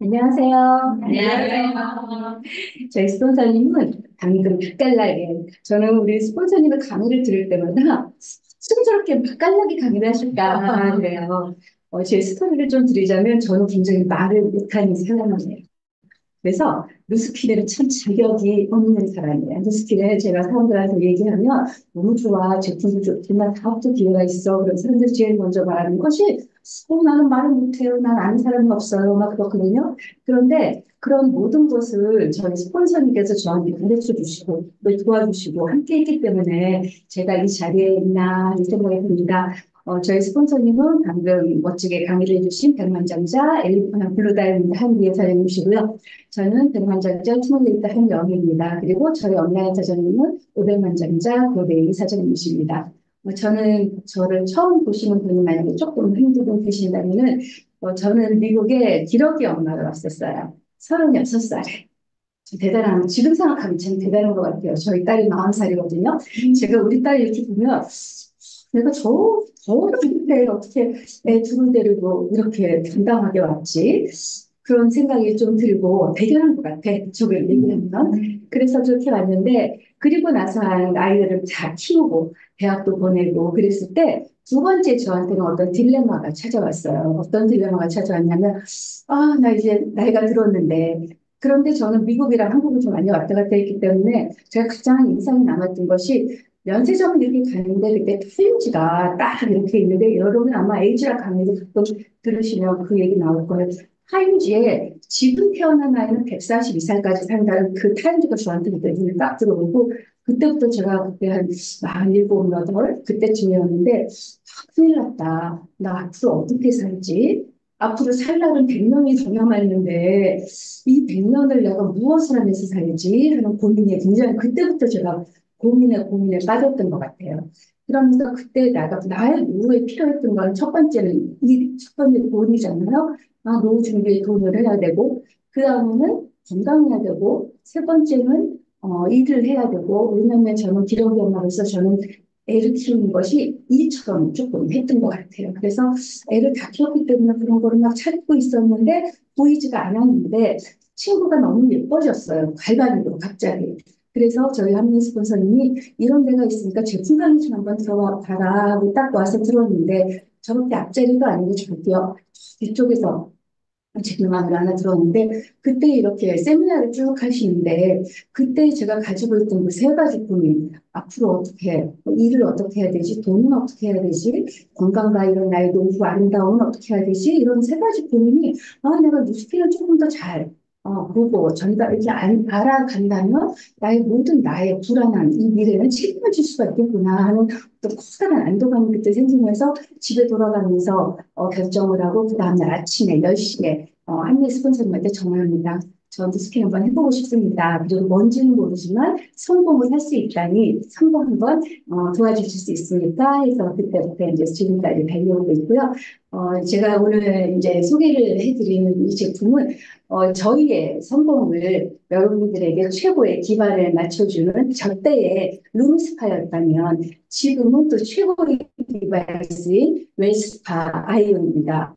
안녕하세요. 안녕하세요. 저희 스폰서님은 방금 맛깔나게, 저는 우리 스폰서님의 강의를 들을 때마다 쑥스럽게 맛깔나게 강의를 하실까 그래요. 제 스토리를 좀 드리자면 저는 굉장히 말을 못하는 사람이에요. 그래서 루스키를 참 자격이 없는 사람이에요. 루스키를 제가 사람들한테 얘기하면 너무 좋아, 제품도 좋지만 다음도 기회가 있어. 그런 사람들이 제일 먼저 말하는 것이 나는 말을 못해요. 난 아는 사람이 없어요. 막 그렇거든요. 그런데 그런 모든 것을 저희 스폰서님께서 저한테 가르쳐 주시고 또 도와주시고 함께 했기 때문에 제가 이 자리에 있나 이 생각이 듭니다. 저희 스폰서님은 방금 멋지게 강의를 해주신 백만장자 블루다이아몬드 한비의 사장님이시고요. 저는 백만장자 스몰레이터 한영입니다. 그리고 저희 온라인 사장님은 500만장자 고대희 사장님이십니다. 저는 저를 처음 보시는 분이 만약에 조금 힘들고 계신다면은 저는 미국에 기러기 엄마로 왔었어요. 36살에. 대단한, 지금 생각하면 참 대단한 것 같아요. 저희 딸이 40살이거든요. 제가 우리 딸 이렇게 보면 내가 저 어른인데 어떻게 애 둘을 데리고 이렇게 당당하게 왔지? 그런 생각이 좀 들고 대견한 것 같아. 저를 얘기하면. 그래서 그렇게 왔는데 그리고 나서 아이들을 다 키우고 대학도 보내고 그랬을 때 두 번째 저한테는 어떤 딜레마가 찾아왔어요. 어떤 딜레마가 찾아왔냐면 나 이제 나이가 들었는데 그런데 저는 미국이랑 한국을 좀 많이 왔다 갔다 했기 때문에 제가 가장 인상이 남았던 것이 면세점을 이렇게 가는데 그때 타임지가 딱 이렇게 있는데 여러분 아마 에이지라 강의를 가끔 들으시면 그 얘기 나올 거예요. 타임지에 지금 태어난 아이는 142살까지 산다는 그 타임지가 저한테 그때 눈에 딱 들어오고 그때부터 제가 그때 한 47, 8 그때쯤이었는데 큰일 났다. 나 앞으로 어떻게 살지? 앞으로 살 날은 100년이 더 남았는데 이 100년을 내가 무엇을 하면서 살지? 하는 고민이 굉장히 그때부터 제가 고민에 빠졌던 것 같아요. 그러면서 그때 나의 노후에 필요했던 건 첫 번째는 첫 번째 돈이잖아요. 노후 준비에 돈을 해야 되고, 그 다음에는 건강해야 되고, 세 번째는 일을 해야 되고, 왜냐하면 저는 기러기 엄마로서 저는 애를 키우는 것이 일처럼 조금 했던 것 같아요. 그래서 애를 다 키웠기 때문에 그런 거를 막 찾고 있었는데, 보이지가 않았는데, 친구가 너무 예뻐졌어요. 갈바리로 갑자기. 그래서 저희 한민 스폰서님이 이런 데가 있으니까 제품 강의 좀 한번 들어와 봐라 하고 딱 와서 들었는데 저렇게 앞자리도 아니고 저기요 뒤쪽에서 제품만을 하나 들었는데 그때 이렇게 세미나를 쭉 하시는데 그때 제가 가지고 있던 그 세 가지 고민 앞으로 어떻게 일을 어떻게 해야 되지 돈은 어떻게 해야 되지 건강과 이런 나의 노후 아름다움은 어떻게 해야 되지 이런 세 가지 고민이 내가 뉴스키를 조금 더잘 보고 전달 이렇게 알아간다면 나의 불안한 이 미래는 책임질 수가 있겠구나 하는 또 커다란 안도감이 그때 생기면서 집에 돌아가면서 결정을 하고 그 다음날 아침에 10시에 한미 스폰서님한테 전화합니다. 저 디스킹 한번 해보고 싶습니다. 그리고 뭔지는 모르지만 성공을 할 수 있다니 성공 한번 도와주실 수 있습니까? 해서 그때부터 이제 지금까지 달려오고 있고요. 제가 오늘 이제 소개를 해드리는 이 제품은 저희의 성공을 여러분들에게 최고의 기반을 맞춰주는 저때의 룸스파였다면 지금은 또 최고의 디바이스인 웰스파 아이온입니다.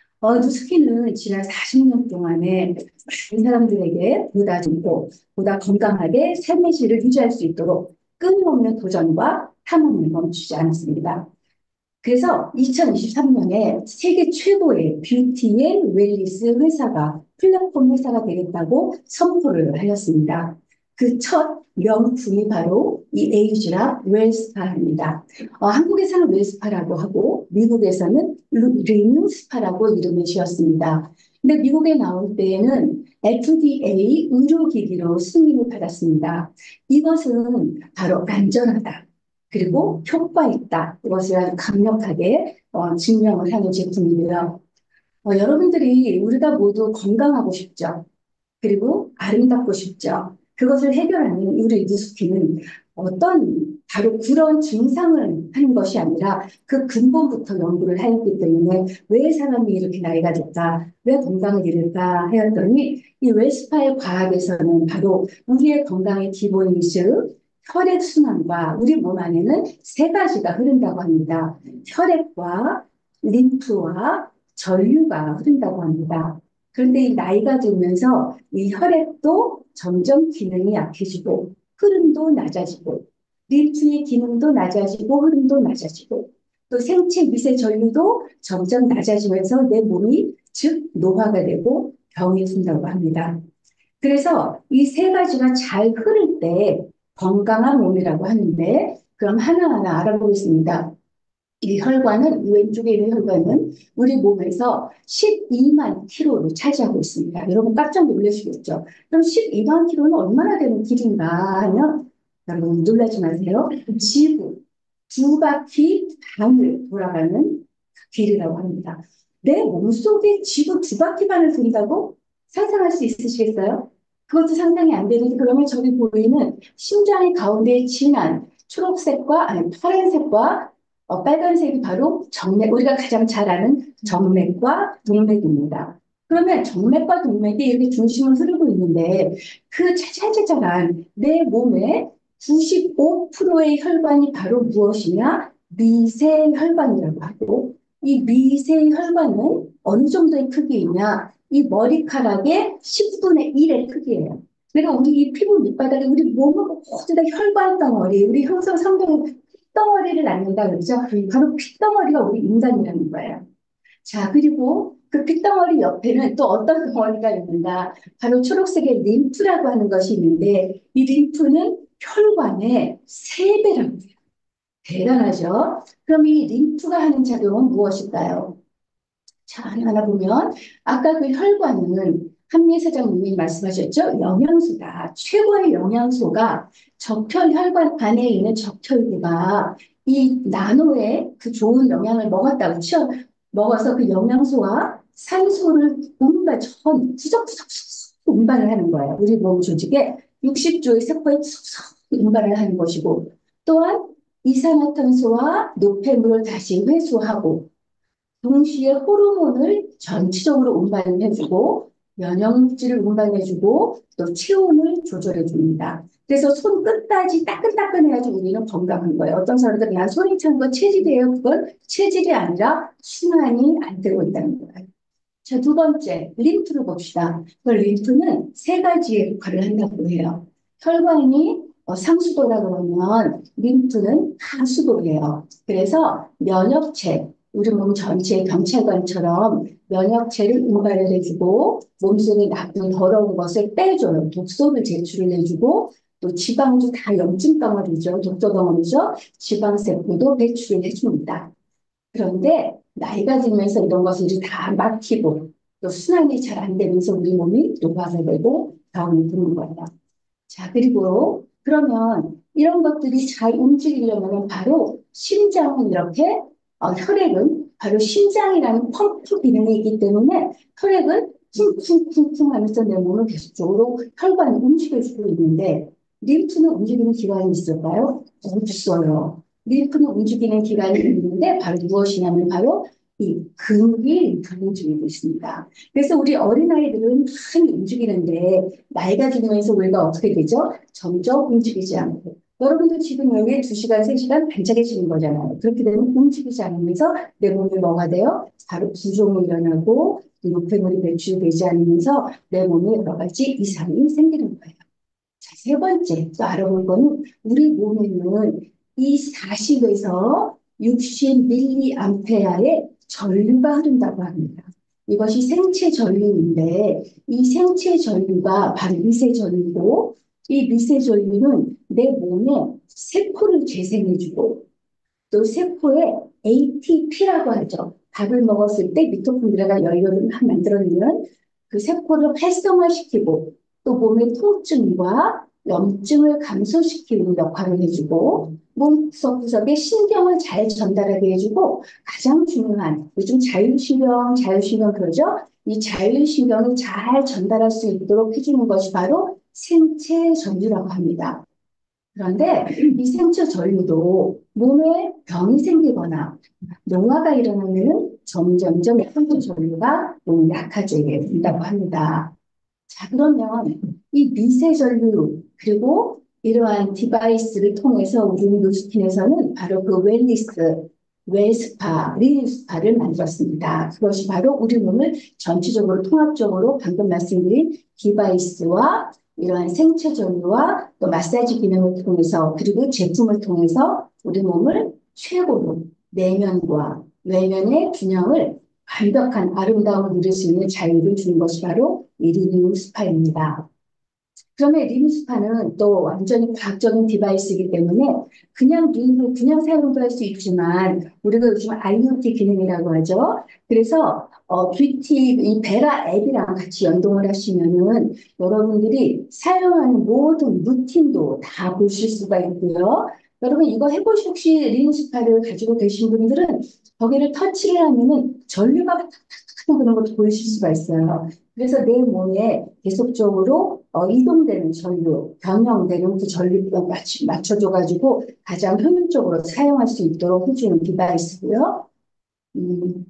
누스키는 지난 40년 동안에 많은 사람들에게 보다 좋고 보다 건강하게 삶의 질을 유지할 수 있도록 끊임없는 도전과 탐험을 멈추지 않았습니다. 그래서 2023년에 세계 최고의 뷰티 앤 웰니스 회사가 플랫폼 회사가 되겠다고 선포를 하였습니다. 그 첫 명품이 바로 이 에이즈라 웰스파입니다. 한국에서는 웰스파라고 하고 미국에서는 링스파라고 이름을 지었습니다. 근데 미국에 나올 때에는 FDA 의료기기로 승인을 받았습니다. 이것은 바로 안전하다. 그리고 효과 있다. 이것을 아주 강력하게 증명을 하는 제품이고요. 여러분들이 우리가 모두 건강하고 싶죠. 그리고 아름답고 싶죠. 그것을 해결하는 우리 뉴스키는 바로 그런 증상을 하는 것이 아니라 그 근본부터 연구를 하였기 때문에 왜 사람이 이렇게 나이가 들까, 왜 건강을 잃을까 하였더니 이 웰스파의 과학에서는 바로 우리의 건강의 기본이죠. 혈액순환과 우리 몸 안에는 세 가지가 흐른다고 합니다. 혈액과 림프와 전류가 흐른다고 합니다. 그런데 이 나이가 들면서 이 혈액도 점점 기능이 약해지고 흐름도 낮아지고 림프의 기능도 낮아지고 흐름도 낮아지고 또 생체 미세 전류도 점점 낮아지면서 내 몸이 즉 노화가 되고 병이 든다고 합니다. 그래서 이 세 가지가 잘 흐를 때 건강한 몸이라고 하는데 그럼 하나하나 알아보겠습니다. 이 혈관은, 이 왼쪽에 있는 혈관은 우리 몸에서 12만 킬로를 차지하고 있습니다. 여러분 깜짝 놀라시겠죠? 그럼 12만 킬로는 얼마나 되는 길인가 하면 여러분 놀라지 마세요. 지구 두 바퀴 반을 돌아가는 길이라고 합니다. 내 몸속에 지구 두 바퀴 반을 돈다고 상상할 수 있으시겠어요? 그것도 상상이 안 되는데 그러면 저기 보이는 심장의 가운데 진한 초록색과 아니 파란색과 빨간색이 바로 정맥, 우리가 가장 잘 아는 정맥과 동맥입니다. 그러면 정맥과 동맥이 이렇게 중심을 흐르고 있는데 그 짜잘짜잘한 내 몸의 95%의 혈관이 바로 무엇이냐? 미세혈관이라고 하고 이 미세혈관은 어느 정도의 크기이냐? 이 머리카락의 10분의 1의 크기예요. 그러니까 우리 이 피부 밑바닥에 우리 몸은 모두 다 혈관 덩어리, 우리 형성 성경 핏덩어리를 낳는다 그러죠. 바로 핏덩어리가 우리 인간이라는 거예요. 자, 그리고 그 핏덩어리 옆에는 또 어떤 덩어리가 있는가? 바로 초록색의 림프라고 하는 것이 있는데 이 림프는 혈관의 3배라고 해요. 대단하죠? 그럼 이 림프가 하는 작용은 무엇일까요? 자, 하나하나 보면 아까 그 혈관은 한미 사장님이 말씀하셨죠? 영양소다. 최고의 영양소가 적혈 혈관 안에 있는 적혈구가 이 나노의 그 좋은 영양을 먹었다. 그렇죠? 먹어서 그 영양소와 산소를 수석수석 운반을 하는 거예요. 우리 몸 조직에 60조의 세포에 수석 운반을 하는 것이고 또한 이산화탄소와 노폐물을 다시 회수하고 동시에 호르몬을 전체적으로 운반해주고 면역물질을 운반해주고 또 체온을 조절해줍니다. 그래서 손 끝까지 따끈따끈해야지 우리는 건강한 거예요. 어떤 사람들은 야 손이 찬 건 체질이에요. 그건 체질이 아니라 순환이 안 되고 있다는 거예요. 자, 두 번째, 림프를 봅시다. 그 림프는 세 가지의 역할을 한다고 해요. 혈관이 상수도라 그러면 림프는 하수도예요. 그래서 면역체, 우리 몸 전체의 경찰관처럼 면역체를 운반을 해주고 몸속에 나쁜 더러운 것을 빼줘요. 독소를 제출을 해주고 또 지방도 다 염증 덩어리죠. 독소 덩어리죠. 지방세포도 배출을 해줍니다. 그런데 나이가 들면서 이런 것들이 다 막히고 또 순환이 잘 안 되면서 우리 몸이 노화가 되고 병이 드는 거예요. 자, 그리고 그러면 이런 것들이 잘 움직이려면 바로 심장은 이렇게 혈액은 바로 심장이라는 펌프 기능이 있기 때문에 혈액은 쿵쿵쿵쿵 하면서 내 몸을 계속적으로 혈관을 움직여주고 있는데 림프는 움직이는 기관이 있을까요? 없어요. 림프는 움직이는 기관이 있는데 바로 무엇이냐면 바로 이 근육이 림프를 움직이고 있습니다. 그래서 우리 어린아이들은 많이 움직이는데 나이가 들면서 우리가 어떻게 되죠? 점점 움직이지 않고. 여러분도 지금 여기 2시간, 3시간 반짝해지는 거잖아요. 그렇게 되면 움직이지 않으면서 내 몸이 뭐가 돼요? 바로 부종이 일어나고 노폐물이 배출되지 않으면서 내 몸에 여러 가지 이상이 생기는 거예요. 자, 세 번째 또 알아볼 거는 우리 몸에는 이 40에서 60mA의 전류가 흐른다고 합니다. 이것이 생체 전류인데 이 생체 전류가 바로 미세 전류고 이 미세 전류는 내 몸에 세포를 재생해주고 또 세포에 ATP라고 하죠. 밥을 먹었을 때 미토콘드리아가 연료를 만들어내면 그 세포를 활성화시키고 또 몸의 통증과 염증을 감소시키는 역할을 해주고 몸 구석구석에 신경을 잘 전달하게 해주고 가장 중요한 요즘 자율신경 그러죠? 이 자율신경을 잘 전달할 수 있도록 해주는 것이 바로 생체 전류라고 합니다. 그런데 이 생체 전류도 몸에 병이 생기거나 노화가 일어나면 점점점 생체 전류가 몸이 약해지게 된다고 합니다. 자, 그러면 이 미세 전류 그리고 이러한 디바이스를 통해서 우리 뉴스킨에서는 바로 그 웰니스 뇌스파, 리스파를 만들었습니다. 그것이 바로 우리 몸을 전체적으로 통합적으로 방금 말씀드린 디바이스와 이러한 생체 전류와 또 마사지 기능을 통해서 그리고 제품을 통해서 우리 몸을 최고로 내면과 외면의 균형을 완벽한 아름다움을 누릴 수 있는 자유를 주는 것이 바로 이 리빙 스파입니다. 그러면 리빙스파는 또 완전히 과학적인 디바이스이기 때문에 그냥 눈으로 그냥 사용도 할 수 있지만 우리가 요즘 IoT 기능이라고 하죠. 그래서 뷰티 이 베라 앱이랑 같이 연동을 하시면은 여러분들이 사용하는 모든 루틴도 다 보실 수가 있고요. 여러분 이거 해보시 혹시 리빙스파를 가지고 계신 분들은 거기를 터치를 하면은 전류가 탁탁탁 그런 것도 보이실 수가 있어요. 그래서 내 몸에 계속적으로 이동되는 전류, 변형되는 그 전류가 맞춰줘가지고 가장 효율적으로 사용할 수 있도록 해주는 디바이스고요. 음,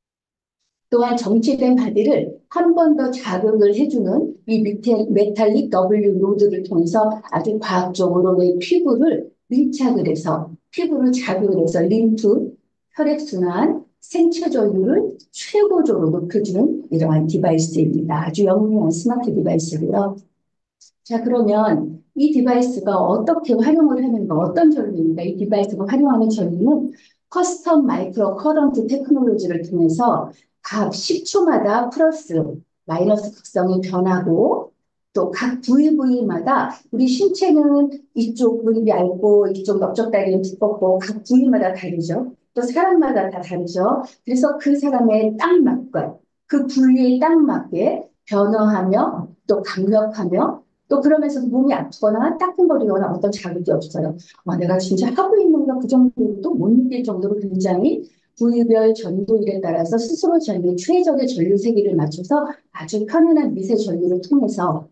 또한 정체된 바디를 한 번 더 자극을 해주는 이 메탈릭 W 로드를 통해서 아주 과학적으로 내 피부를 밀착을 해서 피부를 자극을 해서 림프, 혈액순환, 생체 전류를 최고적으로 높여주는 이러한 디바이스입니다. 아주 영리한 스마트 디바이스고요. 자, 그러면 이 디바이스가 어떻게 활용을 하는가, 어떤 전류입니까? 이 디바이스가 활용하는 전류는 커스텀 마이크로 커런트 테크놀로지를 통해서 각 10초마다 플러스, 마이너스 극성이 변하고 또 각 부위마다 우리 신체는 이쪽은 얇고 이쪽 넓적다리는 두껍고 각 부위마다 다르죠. 또 사람마다 다 다르죠. 그래서 그 사람의 딱 맞게 그 부위에 딱 맞게 변화하며 또 강력하며 또 그러면서 몸이 아프거나 따끔거리거나 어떤 자극이 없어요. 내가 진짜 하고 있는 거 그 정도도 못 느낄 정도로 굉장히 부위별 전도율에 따라서 스스로 전류, 최적의 전류 세기를 맞춰서 아주 편안한 미세 전류를 통해서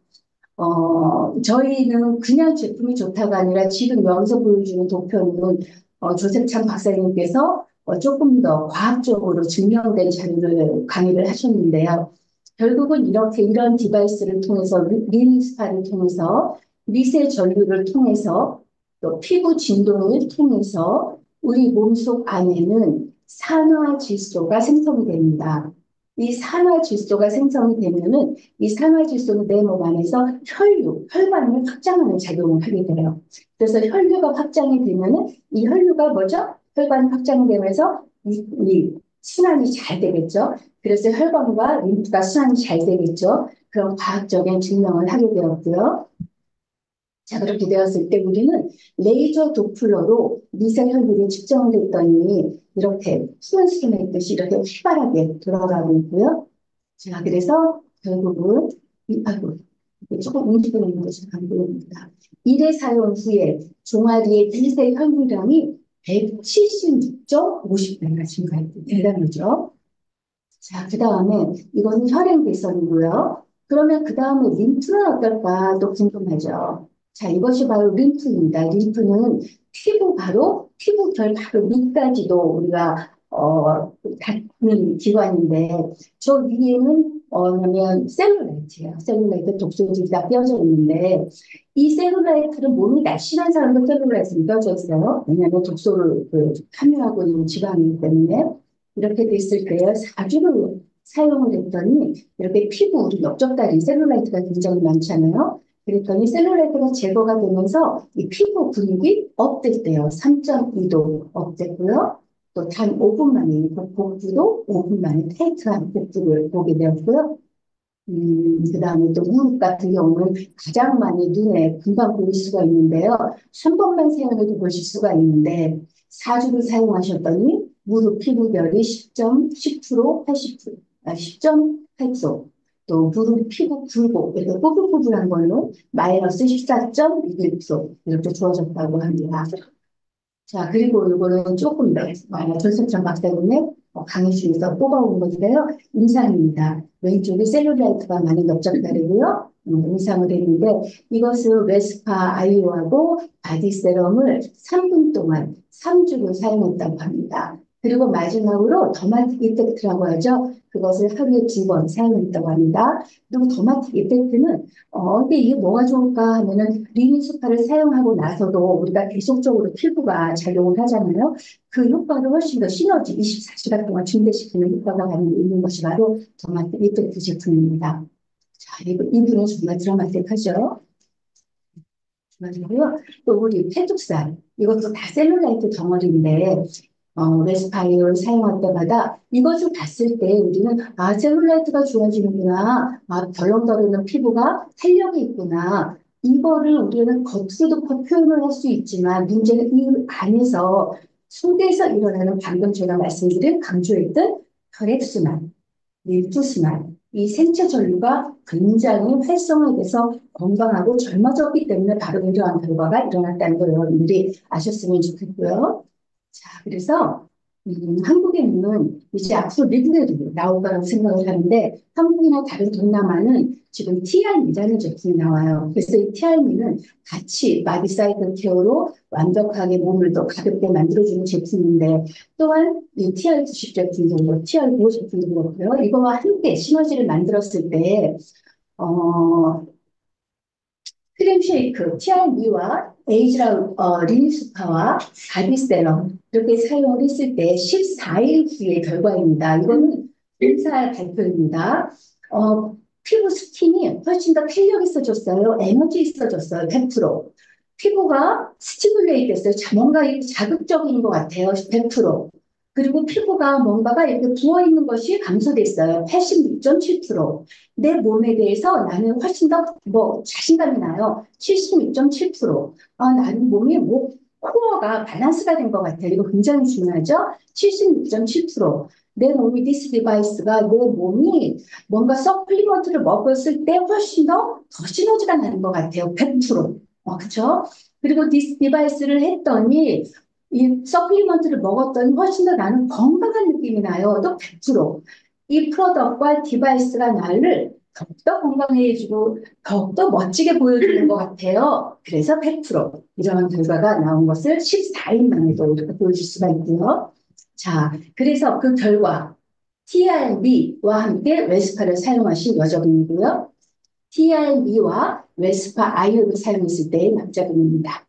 저희는 그냥 제품이 좋다가 아니라 지금 여기서 보여주는 도표는 조세찬 박사님께서 조금 더 과학적으로 증명된 자료를 강의를 하셨는데요. 결국은 이렇게 이런 디바이스를 통해서 리스파를 통해서 미세 전류를 통해서 또 피부 진동을 통해서 우리 몸속 안에는 산화 질소가 생성이 됩니다. 이 산화 질소가 생성이 되면은 이 산화 질소는 내 몸 안에서 혈관을 확장하는 작용을 하게 돼요. 그래서 혈류가 확장이 되면은 이 혈류가 뭐죠? 혈관 확장이 되면서 이 순환이 잘 되겠죠. 그래서 혈관과 림프가 순환이 잘 되겠죠. 그런 과학적인 증명을 하게 되었고요. 자, 그렇게 되었을 때 우리는 레이저 도플러로 미세혈류를 측정을 했더니 이렇게 수은수를 했듯이 이렇게 활발하게 돌아가고 있고요. 자, 그래서 결국은 아이고, 조금 움직이는 것이 안 보입니다. 1회 사용 후에 종아리의 미세 혈류량이 176.50배가 증가했고 대단하죠. 자, 그 다음에 이거는 혈행 개선이고요. 그러면 그 다음에 림프는 어떨까 또 궁금하죠. 자, 이것이 바로 림프입니다. 림프는 피부결 바로 밑까지도 우리가 닿는 기관인데 저 위에는 뭐냐면 셀룰라이트예요. 셀룰라이트 독소들이 다 뼈져 있는데 이 셀룰라이트는 몸이 날씬한 사람도 셀룰라이트는 뼈져 있어요. 왜냐하면 독소를 함유하고 있는 지방이기 때문에 이렇게 됐을 때 4주를 사용을 했더니 이렇게 피부 우리 넓적다리 셀룰라이트가 굉장히 많잖아요. 그랬더니 셀룰라이트가 제거가 되면서 이 피부 근육이 업됐대요. 3.2도 업됐고요. 또 단 5분 만에 복부도 5분 만에 타이트한 복부를 보게 되었고요. 그 다음에 또 무릎 같은 경우는 가장 많이 눈에 금방 보일 수가 있는데요. 한 번만 사용해도 보실 수가 있는데 4주를 사용하셨더니 무릎 피부결이 10% 80%, 10.8도 또 무릎 피부 굴곡, 이렇게 꼬불꼬불한 걸로 마이너스 14.6도 이렇게 주어졌다고 합니다. 자, 그리고 이거는 조금 더 전석천 박사님의 강의 중에서 뽑아온 건데요. 임상입니다. 왼쪽이 셀룰라이트가 많은 넓적다리고요. 임상을 했는데 이것은 웨스파 아이오하고 바디 세럼을 3분 동안 3주를 사용했다고 합니다. 그리고 마지막으로 더마틱 이펙트라고 하죠. 그것을 하루에 2번 사용했다고 합니다. 그리고 더마틱 이펙트는 근데 이게 뭐가 좋을까 하면은 리니스파를 사용하고 나서도 우리가 계속적으로 피부가 작용을 하잖아요. 그 효과를 훨씬 더 시너지 24시간 동안 증대시키는 효과가 있는 것이 바로 더마틱 이펙트 제품입니다. 자, 이분은 정말 드라마틱하죠. 맞고요. 또 우리 페둑살 이것도 다 셀룰라이트 덩어리인데 레스파이어를 사용할 때마다 이것을 봤을 때 우리는 셀룰라이트가 좋아지는구나, 덜렁거리는 피부가 탄력이 있구나, 이거를 우리는 겉으로도 표현을 할 수 있지만 문제는 이 안에서 속에서 일어나는 방금 제가 말씀드린 강조했던 혈액순환, 밀도순환, 이 생체 전류가 굉장히 활성화돼서 건강하고 젊어졌기 때문에 바로 이러한 결과가 일어났다는 걸 여러분들이 아셨으면 좋겠고요. 자, 그래서 한국에는 이제 앞으로 미국에도 나올 거라고 생각을 하는데 한국이나 다른 동남아는 지금 TRM이라는 제품이 나와요. 그래서 이 TRM은 같이 바디 사이클 케어로 완벽하게 몸을 더 가볍게 만들어주는 제품인데 또한 이 TR90 제품도 TR95 제품도 그렇고요. 이거와 함께 시너지를 만들었을 때 어, 크림 쉐이크, TRB와 에이즈라 리니스파와 바디세럼 이렇게 사용을 했을 때 14일 후의 결과입니다. 이거는 의사 발표입니다. 피부 스킨이 훨씬 더 탄력 있어졌어요. 에너지 있어졌어요. 100%. 피부가 스티뮬레이트 됐어요. 뭔가 자극적인 것 같아요. 100%. 그리고 피부가 뭔가가 이렇게 부어있는 것이 감소됐어요. 86.7%. 내 몸에 대해서 나는 훨씬 더 자신감이 나요. 76.7%. 나는 몸이 코어가 밸런스가 된 것 같아요. 이거 굉장히 중요하죠? 76.7%. 내 몸이 디스 디바이스가 내 몸이 뭔가 서플리먼트를 먹었을 때 훨씬 더 시너지가 나는 것 같아요. 100%. 그렇죠? 그리고 디스 디바이스를 했더니 이 서플리먼트를 먹었더니 훨씬 더 나는 건강한 느낌이 나요. 또 100%. 이 프로덕트와 디바이스가 나를 더욱더 건강해지고 더욱더 멋지게 보여주는 것 같아요. 그래서 100% 이런 결과가 나온 것을 14일 만에도 이렇게 보여줄 수가 있고요. 자, 그래서 그 결과 TRB와 함께 웨스파를 사용하신 여자분이고요. TRB와 웨스파 아이오를 사용했을 때의 남자분입니다.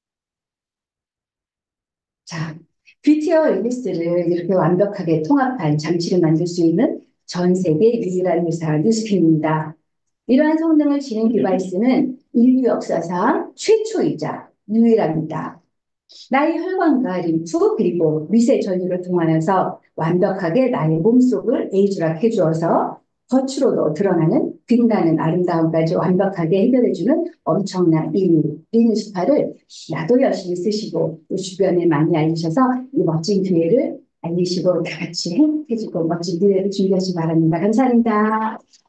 자, 뷰티어 앨리스를 이렇게 완벽하게 통합한 장치를 만들 수 있는 전 세계 유일한 회사 뉴스핀입니다. 이러한 성능을 지닌 디바이스는 인류 역사상 최초이자 유일합니다. 나의 혈관과 림프 그리고 미세 전류를 통하여서 완벽하게 나의 몸속을 에이즈락 주어서 겉으로도 드러나는 빛나는 아름다움까지 완벽하게 해결해주는 엄청난 이 리누스파를 나도 열심히 쓰시고 또 주변에 많이 알리셔서 이 멋진 기회를 알리시고 다 같이 행복해지고 멋진 미래를 준비하시기 바랍니다. 감사합니다.